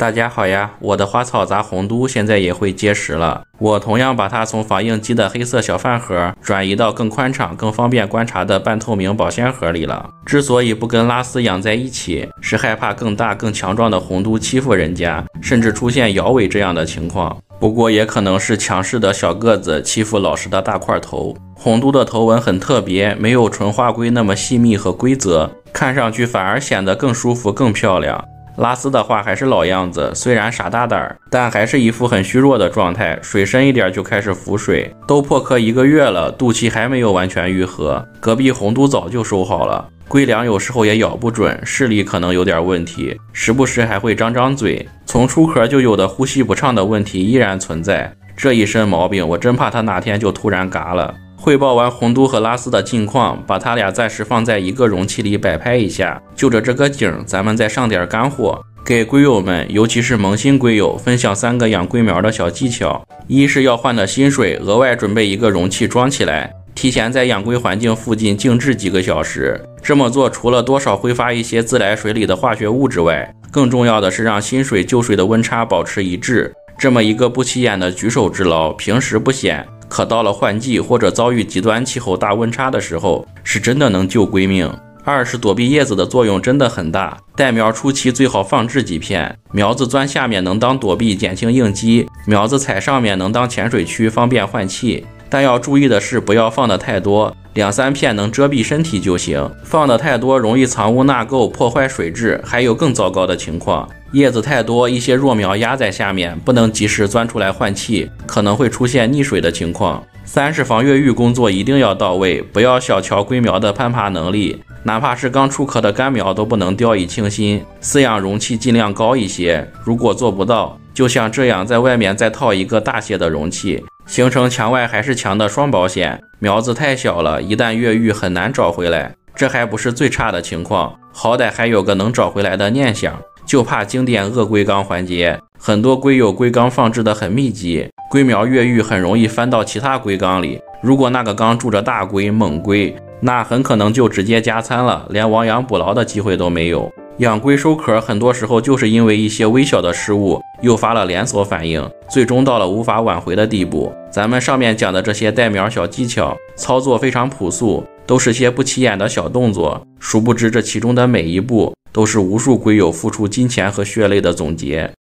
大家好呀，我的花草杂红都现在也会结实了。我同样把它从仿印机的黑色小饭盒转移到更宽敞、更方便观察的半透明保鲜盒里了。之所以不跟拉丝养在一起，是害怕更大、更强壮的红都欺负人家，甚至出现摇尾这样的情况。不过也可能是强势的小个子欺负老实的大块头。红都的头纹很特别，没有纯花龟那么细密和规则，看上去反而显得更舒服、更漂亮。拉丝的话还是老样子，虽然傻大胆，但还是一副很虚弱的状态，水深一点就开始浮水，都破壳1个月了，肚脐还没有完全愈合。隔壁红都早就收好了，龟粮有时候也咬不准，视力可能有点问题，时不时还会张张嘴，从出壳就有的呼吸不畅的问题依然存在。这一身毛病，我真怕他哪天就突然嘎了。汇报完红都和拉丝的近况，把他俩暂时放在一个容器里摆拍一下。就着这个景，咱们再上点干货，给龟友们，尤其是萌新龟友，分享3个养龟苗的小技巧。一是要换的新水，额外准备一个容器装起来，提前在养龟环境附近静置几个小时。这么做除了多少挥发一些自来水里的化学物质外，更重要的是让新水旧水的温差保持一致。这么一个不起眼的举手之劳，平时不显，可到了换季或者遭遇极端气候大温差的时候，是真的能救龟命。二是躲避叶子的作用真的很大，带苗初期最好放置几片，苗子钻下面能当躲避减轻应激，苗子踩上面能当潜水区方便换气。但要注意的是不要放的太多，2-3片能遮蔽身体就行，放的太多容易藏污纳垢破坏水质，还有更糟糕的情况，叶子太多，一些弱苗压在下面，不能及时钻出来换气，可能会出现溺水的情况。3是防越狱工作一定要到位，不要小瞧龟苗的攀爬能力，哪怕是刚出壳的干苗都不能掉以轻心，饲养容器尽量高一些，如果做不到，就像这样在外面再套一个大些的容器，形成墙外还是墙的双保险。苗子太小了，一旦越狱很难找回来，这还不是最差的情况，好歹还有个能找回来的念想，就怕经典鳄龟缸环节。很多龟友龟缸放置的很密集，龟苗越狱很容易翻到其他龟缸里，如果那个缸住着大龟猛龟，那很可能就直接加餐了，连亡羊补牢的机会都没有。养龟收壳很多时候就是因为一些微小的失误诱发了连锁反应，最终到了无法挽回的地步。咱们上面讲的这些带苗小技巧操作非常朴素，都是些不起眼的小动作，殊不知这其中的每一步都是无数龟友付出金钱和血泪的总结。